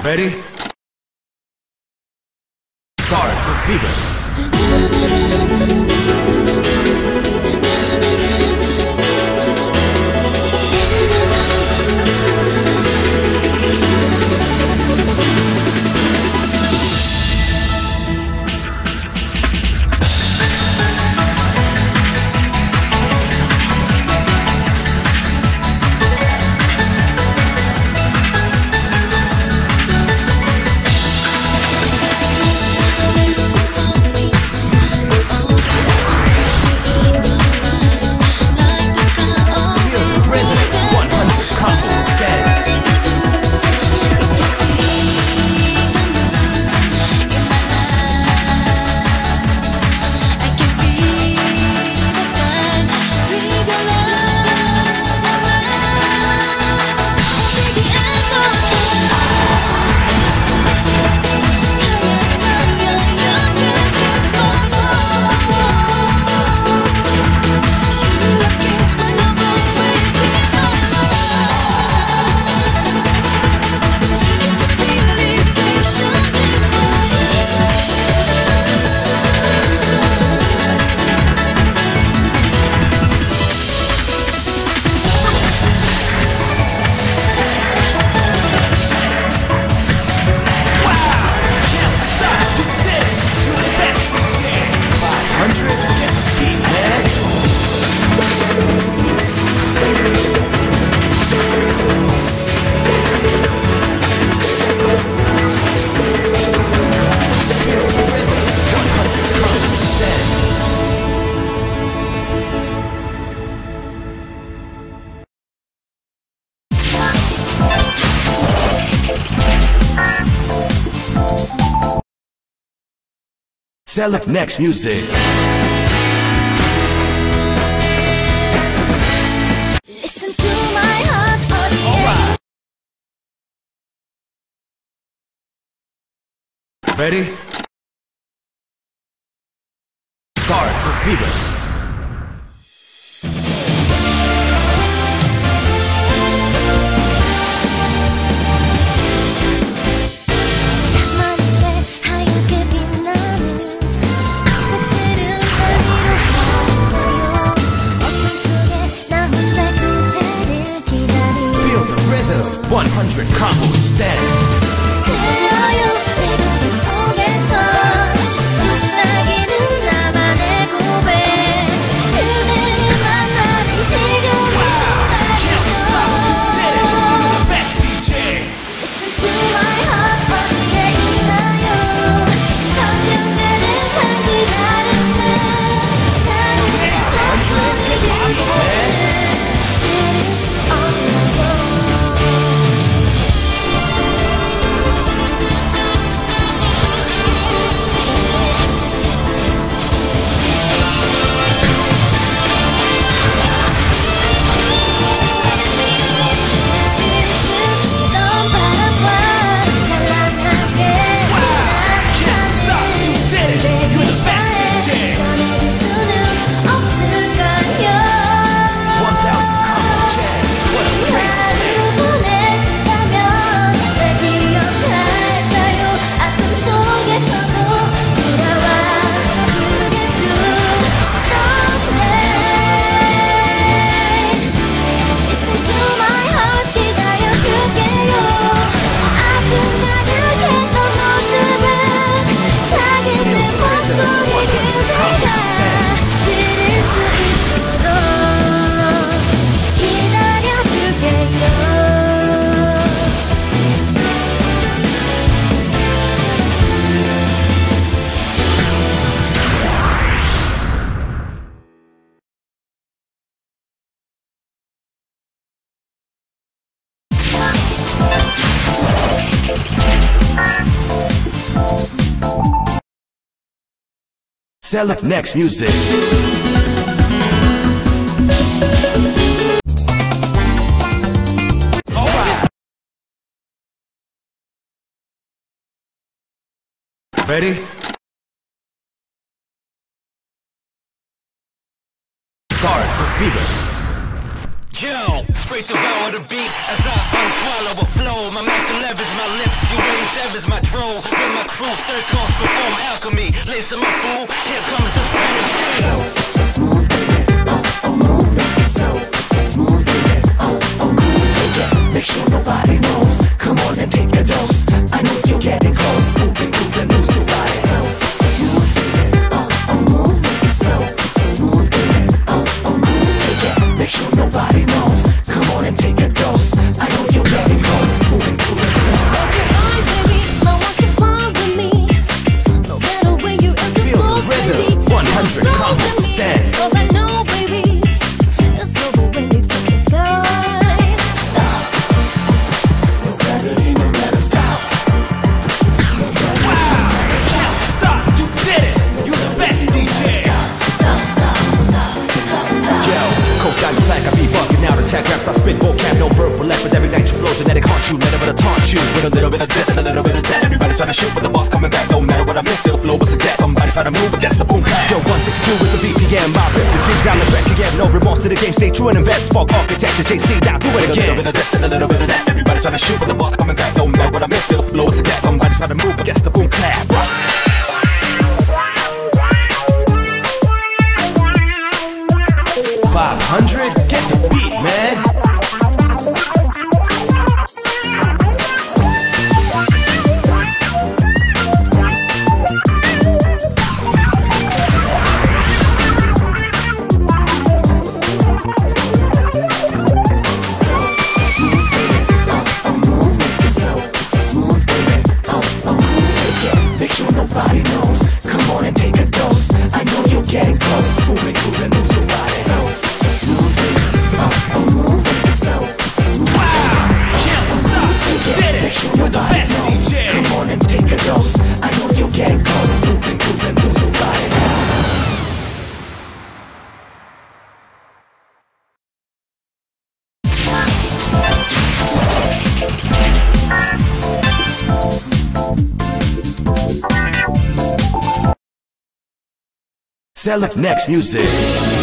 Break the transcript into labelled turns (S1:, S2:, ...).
S1: Ready? Starts a fever. Select next music.
S2: Listen to my heart, oh yeah.
S1: Ready? Starts a fever. Feel the rhythm. 100 combo stand. Select next music. Alright. Ready? Starts a fever.
S3: Yo, straight devour the beat as I
S1: swallow a flow. My Mac 11's my lips, you raise sevens, my drone. With my crew, third cost perform alchemy. Lace my fool, here comes the brand new.
S2: So smooth, baby. Oh, move, make it so smooth, baby. Oh, move, take it. Make sure nobody knows. Come on and take a dose. I know you're getting close. Moving, lose your body. So smooth, baby. Oh, move, make it so smooth, baby. Oh, move, take it. Make sure nobody knows. Come on and take a dose. I know you're getting close. Moving, baby, I want you far with me. No matter where you ever
S1: Feel the rhythm. 100 combo stand.
S2: Cause I know, baby, it's over when you touch the sky. Stop. No gravity, no matter stop.
S1: Wow! Can't stop, you did it! You the best DJ!
S2: Stop.
S1: Yo, cosign the flag, I be bugging out. Attack raps, I spit vocab, no verbal epidemic. Night you flow, genetic haunt you, never to taunt you. With a little bit of this and a little bit of that. Everybody trying to shoot, but the boss coming back. No matter what I miss, still flow was a gas. Somebody trying to move, but that's the boom clap. Yo, 162 is the BPM, my rip. The dreams down the back again. No remorse to the game, stay true and invest. Spark architecture, JC, now do it again. A little bit of this and a little bit of that. Everybody trying to shoot, but the boss coming back. No matter what I miss, still flow was a gas. Somebody trying to move, but that's the boom clap. 500, get the beat, man.
S2: Make sure nobody knows. Come on and take a dose. I know you're getting close. Moving, lose your body. So smooth, baby. Move, so smooth.
S1: Wow! Can't stop, you did it!
S2: Make sure
S1: You're the
S2: nobody
S1: best
S2: knows.
S1: DJ!
S2: Come on and take a dose. I know you're getting close. Moving, lose your body.
S1: Select next music.